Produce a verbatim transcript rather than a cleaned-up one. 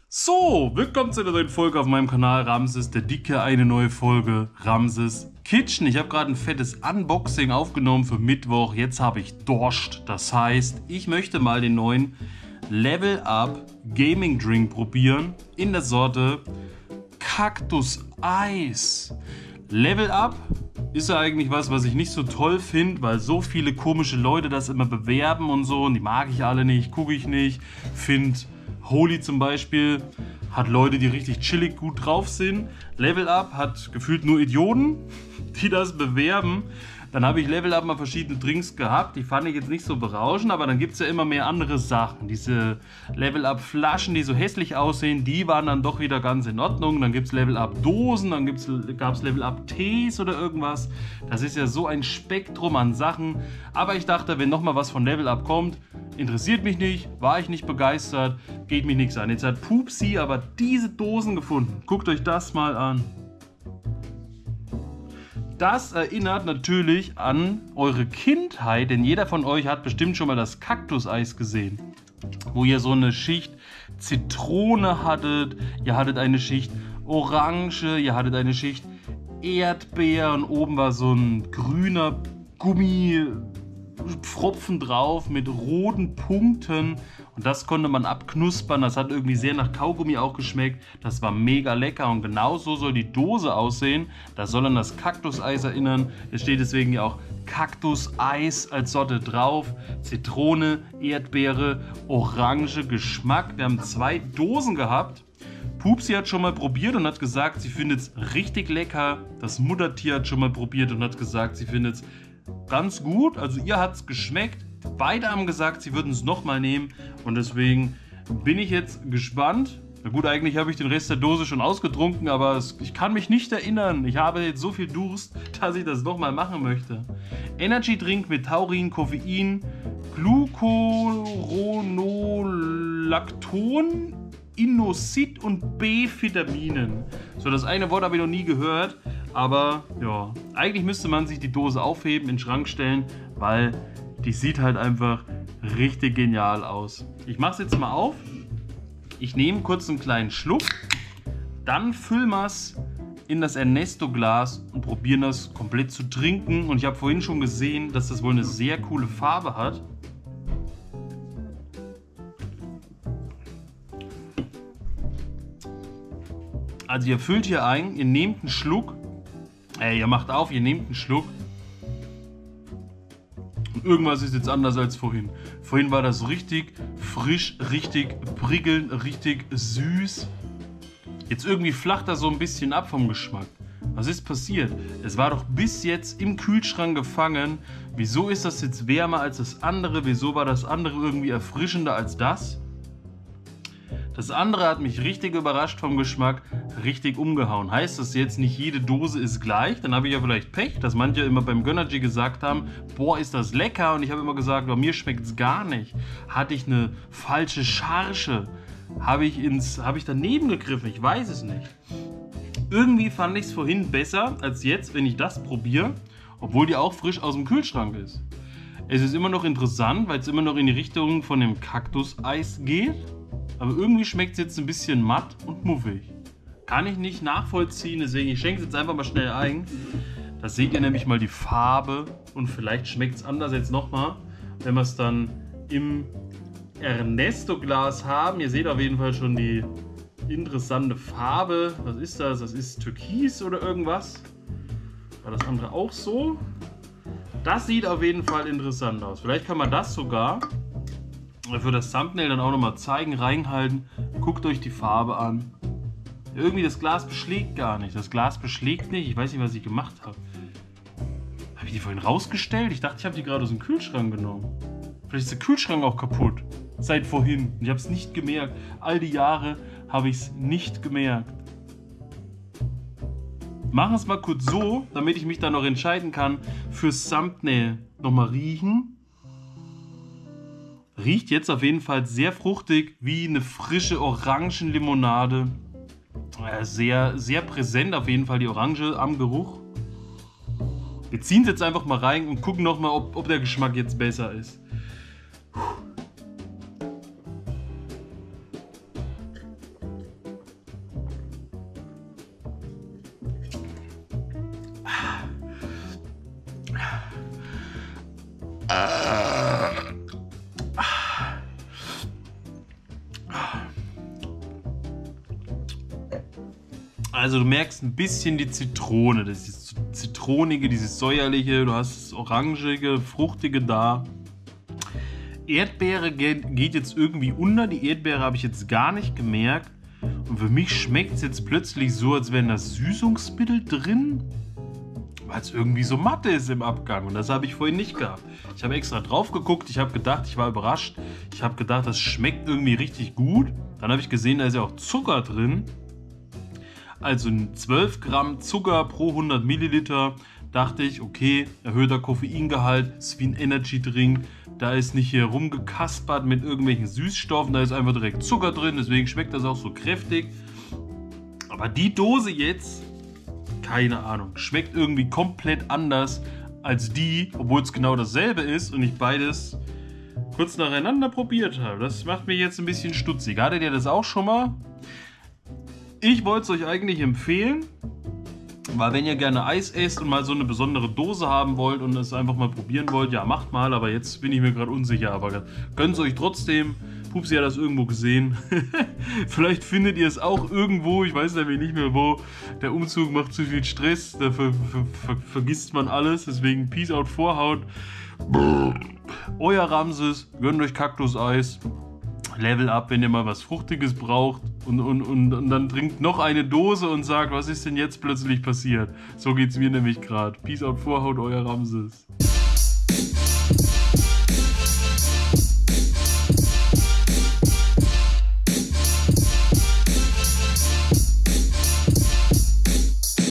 So, willkommen zu einer neuen Folge auf meinem Kanal Ramses der Dicke, eine neue Folge Ramses Kitchen. Ich habe gerade ein fettes Unboxing aufgenommen für Mittwoch, jetzt habe ich Durst. Das heißt, ich möchte mal den neuen Level Up Gaming Drink probieren in der Sorte Cactus Eis. Level Up ist ja eigentlich was, was ich nicht so toll finde, weil so viele komische Leute das immer bewerben und so und die mag ich alle nicht, gucke ich nicht, finde... Holy zum Beispiel hat Leute, die richtig chillig gut drauf sind. Level Up hat gefühlt nur Idioten, die das bewerben. Dann habe ich Level Up mal verschiedene Drinks gehabt, die fand ich jetzt nicht so berauschend, aber dann gibt es ja immer mehr andere Sachen. Diese Level Up Flaschen, die so hässlich aussehen, die waren dann doch wieder ganz in Ordnung. Dann gibt es Level Up Dosen, dann gab es Level Up Tees oder irgendwas. Das ist ja so ein Spektrum an Sachen. Aber ich dachte, wenn nochmal was von Level Up kommt, interessiert mich nicht, war ich nicht begeistert, geht mich nichts an. Jetzt hat Pupsi aber diese Dosen gefunden. Guckt euch das mal an. Das erinnert natürlich an eure Kindheit, denn jeder von euch hat bestimmt schon mal das Cactus-Eis gesehen, wo ihr so eine Schicht Zitrone hattet, ihr hattet eine Schicht Orange, ihr hattet eine Schicht Erdbeer und oben war so ein grüner Gummipfropfen drauf mit roten Punkten und das konnte man abknuspern, das hat irgendwie sehr nach Kaugummi auch geschmeckt, das war mega lecker und genau so soll die Dose aussehen, das soll an das Cactus-Eis erinnern, es steht deswegen ja auch Cactus-Eis als Sorte drauf, Zitrone, Erdbeere, Orange, Geschmack, wir haben zwei Dosen gehabt. Pupsi hat schon mal probiert und hat gesagt, sie findet es richtig lecker, das Muttertier hat schon mal probiert und hat gesagt, sie findet es ganz gut, also ihr hat es geschmeckt. Beide haben gesagt, sie würden es nochmal nehmen und deswegen bin ich jetzt gespannt. Na gut, eigentlich habe ich den Rest der Dose schon ausgetrunken, aber es, ich kann mich nicht erinnern. Ich habe jetzt so viel Durst, dass ich das nochmal machen möchte. Energy Drink mit Taurin, Koffein, Glucuronolacton, Inositol und B-Vitaminen. So, das eine Wort habe ich noch nie gehört, aber ja, eigentlich müsste man sich die Dose aufheben, in den Schrank stellen, weil die sieht halt einfach richtig genial aus. Ich mache es jetzt mal auf. Ich nehme kurz einen kleinen Schluck, dann füllen wir es in das Ernesto-Glas und probieren das komplett zu trinken. Und ich habe vorhin schon gesehen, dass das wohl eine sehr coole Farbe hat. Also ihr füllt hier ein, ihr nehmt einen Schluck, äh, ihr macht auf, ihr nehmt einen Schluck. Und irgendwas ist jetzt anders als vorhin. Vorhin war das richtig frisch, richtig prickelnd, richtig süß. Jetzt irgendwie flacht das so ein bisschen ab vom Geschmack. Was ist passiert? Es war doch bis jetzt im Kühlschrank gefangen. Wieso ist das jetzt wärmer als das andere? Wieso war das andere irgendwie erfrischender als das? Das andere hat mich richtig überrascht vom Geschmack, richtig umgehauen. Heißt das jetzt, nicht jede Dose ist gleich? Dann habe ich ja vielleicht Pech, dass manche immer beim Gönnergy gesagt haben, boah, ist das lecker. Und ich habe immer gesagt, bei mir schmeckt es gar nicht. Hatte ich eine falsche Charge? Habe ich, ins, habe ich daneben gegriffen? Ich weiß es nicht. Irgendwie fand ich es vorhin besser als jetzt, wenn ich das probiere, obwohl die auch frisch aus dem Kühlschrank ist. Es ist immer noch interessant, weil es immer noch in die Richtung von dem Cactus-Eis geht. Aber irgendwie schmeckt es jetzt ein bisschen matt und muffig. Kann ich nicht nachvollziehen, deswegen ich schenke es jetzt einfach mal schnell ein. Da seht ihr nämlich mal die Farbe und vielleicht schmeckt es anders jetzt nochmal, wenn wir es dann im Ernesto-Glas haben. Ihr seht auf jeden Fall schon die interessante Farbe. Was ist das? Das ist Türkis oder irgendwas. War das andere auch so? Das sieht auf jeden Fall interessant aus. Vielleicht kann man das sogar für das Thumbnail dann auch nochmal zeigen, reinhalten. Guckt euch die Farbe an. Irgendwie das Glas beschlägt gar nicht. Das Glas beschlägt nicht. Ich weiß nicht, was ich gemacht habe. Habe ich die vorhin rausgestellt? Ich dachte, ich habe die gerade aus dem Kühlschrank genommen. Vielleicht ist der Kühlschrank auch kaputt. Seit vorhin. Ich habe es nicht gemerkt. All die Jahre habe ich es nicht gemerkt. Machen es mal kurz so, damit ich mich dann noch entscheiden kann, fürs Thumbnail nochmal riechen. Riecht jetzt auf jeden Fall sehr fruchtig, wie eine frische Orangenlimonade. Sehr, sehr präsent auf jeden Fall die Orange am Geruch. Wir ziehen es jetzt einfach mal rein und gucken nochmal, ob, ob der Geschmack jetzt besser ist. Also du merkst ein bisschen die Zitrone, das ist zitronige, dieses säuerliche, du hast das orangige, fruchtige da. Erdbeere geht jetzt irgendwie unter, die Erdbeere habe ich jetzt gar nicht gemerkt. Und für mich schmeckt es jetzt plötzlich so, als wären da Süßungsmittel drin, weil es irgendwie so matte ist im Abgang. Und das habe ich vorhin nicht gehabt. Ich habe extra drauf geguckt, ich habe gedacht, ich war überrascht. Ich habe gedacht, das schmeckt irgendwie richtig gut. Dann habe ich gesehen, da ist ja auch Zucker drin. Also zwölf Gramm Zucker pro hundert Milliliter. Dachte ich, okay, erhöhter Koffeingehalt, ist wie ein Energy-Drink. Da ist nicht hier rumgekaspert mit irgendwelchen Süßstoffen, da ist einfach direkt Zucker drin, deswegen schmeckt das auch so kräftig. Aber die Dose jetzt, keine Ahnung, schmeckt irgendwie komplett anders als die, obwohl es genau dasselbe ist und ich beides kurz nacheinander probiert habe. Das macht mich jetzt ein bisschen stutzig. Hattet ihr das auch schon mal? Ich wollte es euch eigentlich empfehlen, weil wenn ihr gerne Eis esst und mal so eine besondere Dose haben wollt und es einfach mal probieren wollt, ja macht mal, aber jetzt bin ich mir gerade unsicher, aber gönnt es euch trotzdem. Pupsi hat das irgendwo gesehen. Vielleicht findet ihr es auch irgendwo, ich weiß nämlich nicht mehr wo. Der Umzug macht zu viel Stress, da ver ver ver vergisst man alles, deswegen Peace out Vorhaut. Euer Ramses, gönnt euch Kaktuseis. Level up, wenn ihr mal was Fruchtiges braucht und, und, und, und dann trinkt noch eine Dose und sagt, was ist denn jetzt plötzlich passiert? So geht's mir nämlich gerade. Peace out Vorhaut, euer Ramses.